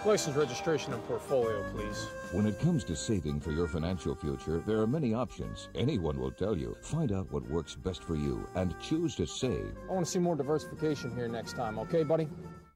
License, registration, and portfolio, please. When it comes to saving for your financial future, there are many options. Anyone will tell you. Find out what works best for you and choose to save. I want to see more diversification here next time, okay, buddy?